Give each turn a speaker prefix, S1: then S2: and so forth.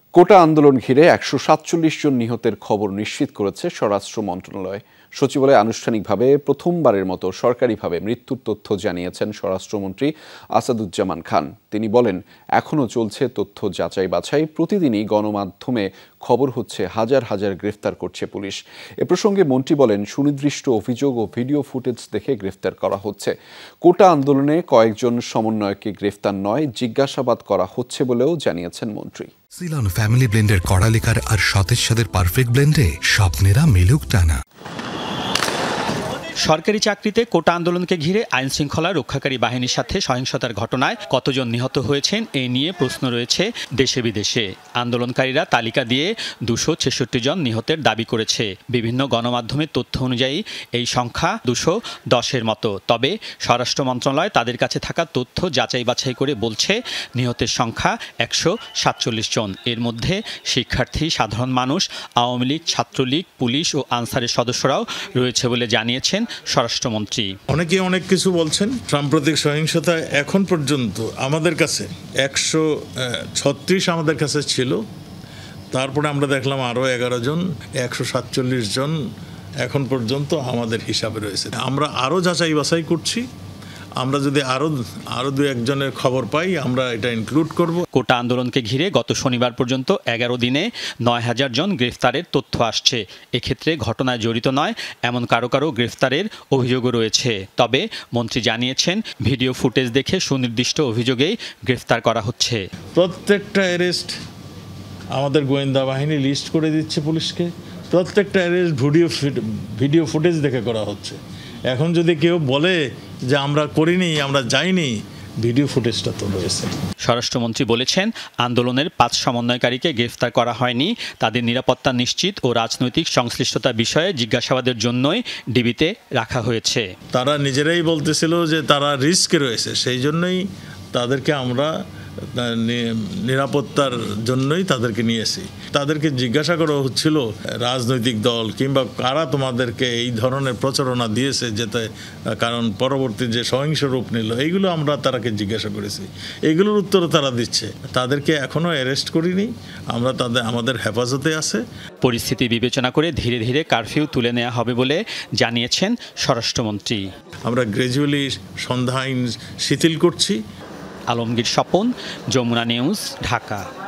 S1: কোটা আন্দোলন ঘিরে ১৪৭ জন নিহতের খবর নিশ্চিত করেছে স্বরাষ্ট্র মন্ত্রণালয়। সচিবালয়ে আনুষ্ঠানিকভাবে প্রথমবারের মতো সরকারিভাবে মৃত্যুর তথ্য জানিয়েছেন স্বরাষ্ট্রমন্ত্রী আসাদুজ্জামান খান। তিনি বলেন, এখনও চলছে তথ্য যাচাই বাছাই। প্রতিদিনই গণমাধ্যমে খবর হচ্ছে হাজার হাজার গ্রেফতার করছে পুলিশ। এ প্রসঙ্গে মন্ত্রী বলেন, সুনির্দিষ্ট অভিযোগ ও ভিডিও ফুটেজ দেখে গ্রেফতার করা হচ্ছে। কোটা আন্দোলনে কয়েকজন সমন্বয়কে গ্রেফতার নয়, জিজ্ঞাসাবাদ করা হচ্ছে বলেও জানিয়েছেন মন্ত্রী।
S2: সিলন ফ্যামিলি ব্লেন্ডের কড়া লিকার আর সতেজ স্বাদের পারফেক্ট ব্লেন্ডে স্বপ্নেরা মিলুক টানা।
S3: সরকারি চাকরিতে কোটা আন্দোলনকে ঘিরে আইন শৃঙ্খলা রক্ষাকারী বাহিনীর সাথে সহিংসতার ঘটনায় কতজন নিহত হয়েছেন এ নিয়ে প্রশ্ন রয়েছে দেশে বিদেশে। আন্দোলনকারীরা তালিকা দিয়ে 266 জন নিহতের দাবি করেছে। বিভিন্ন গণমাধ্যমের তথ্য অনুযায়ী এই সংখ্যা 210-এর মতো। তবে স্বরাষ্ট্র মন্ত্রণালয় তাদের কাছে থাকা তথ্য যাচাই বাছাই করে বলছে নিহতের সংখ্যা 147 জন। এর মধ্যে শিক্ষার্থী, সাধারণ মানুষ, আওয়ামী লীগ, ছাত্রলীগ, পুলিশ ও আনসারের সদস্যরাও রয়েছে বলে জানিয়েছেন স্বরাষ্ট্রমন্ত্রী।
S4: অনেকে অনেক কিছু বলছেন। সাম্প্রতিক সহিংসতা এখন পর্যন্ত আমাদের কাছে 136 আমাদের কাছে ছিল। তারপরে আমরা দেখলাম আরও 11 জন, 147 জন এখন পর্যন্ত আমাদের হিসাবে রয়েছে। আমরা আরও যাচাই বাছাই করছি। আমরা যদি আরো 2-1 খবর পাই, আমরা এটা ইনক্লুড করব।
S3: কোটা আন্দোলনকে ঘিরে গত শনিবার পর্যন্ত 11 দিনে 9000 জন গ্রেফতারের তথ্য আসছে। এক্ষেত্রে ঘটনায় জড়িত নয় এমন কারো গ্রেফতারের অভিযোগও রয়েছে। তবে মন্ত্রী জানিয়েছেন, ভিডিও ফুটেজ দেখে সুনির্দিষ্ট অভিযোগেই গ্রেফতার করা হচ্ছে।
S4: প্রত্যেকটা অ্যারেস্ট আমাদের গোয়েন্দা বাহিনী লিস্ট করে দিচ্ছে পুলিশকে। প্রত্যেকটা অ্যারেস্ট ভিডিও ফুটেজ দেখে করা হচ্ছে। এখন যদি কেউ বলে যে আমরা করিনি, আমরা যাইনি, ভিডিও ফুটেজটা তো রয়েছে।
S3: স্বরাষ্ট্রমন্ত্রী বলেছেন, আন্দোলনের 5 সমন্বয়কারীকে গ্রেফতার করা হয়নি। তাদের নিরাপত্তা নিশ্চিত ও রাজনৈতিক সংশ্লিষ্টতা বিষয়ে জিজ্ঞাসাবাদের জন্যই ডিবিতে রাখা হয়েছে।
S4: তারা নিজেরাই বলতেছিল যে তারা রিস্কে রয়েছে, সেই জন্যই তাদেরকে আমরা নিরাপত্তার জন্যই তাদেরকে নিয়েছি। তাদেরকে জিজ্ঞাসা করা হচ্ছিল রাজনৈতিক দল কিংবা কারা তোমাদেরকে এই ধরনের প্রচারণা দিয়েছে, যেতে কারণ পরবর্তী যে সহিংস রূপ নিল, এইগুলো আমরা তারাকে জিজ্ঞাসা করেছি। এগুলোর উত্তর তারা দিচ্ছে। তাদেরকে এখনও অ্যারেস্ট করিনি, আমরা আমাদের হেফাজতে আছে।
S3: পরিস্থিতি বিবেচনা করে ধীরে ধীরে কারফিউ তুলে নেওয়া হবে বলে জানিয়েছেন স্বরাষ্ট্রমন্ত্রী।
S4: আমরা গ্র্যাজুয়ালি সন্ধ্যা আইন শিথিল করছি।
S3: আলমগীর স্বপন, যমুনা নিউজ, ঢাকা।